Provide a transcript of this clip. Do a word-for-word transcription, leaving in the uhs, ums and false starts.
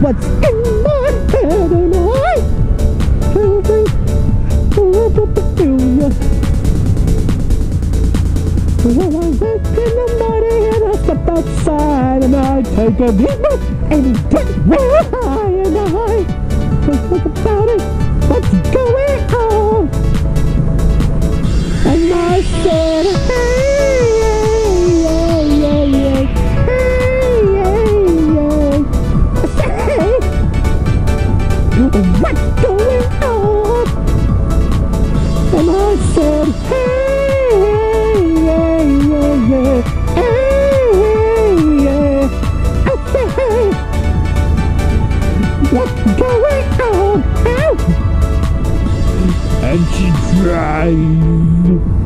what's in my head, and I can't think forever to feel ya. Well, I wake in the morning and I step outside and I take a deep breath and get real high, and I just think about it, what's going on? And I said, hey, yeah, yeah, yeah, hey, yeah, yeah. I said, hey, what's going on? And I said, hey, yeah, yeah, yeah, hey, yeah. I said, hey, what's going on? Ow. And she cried.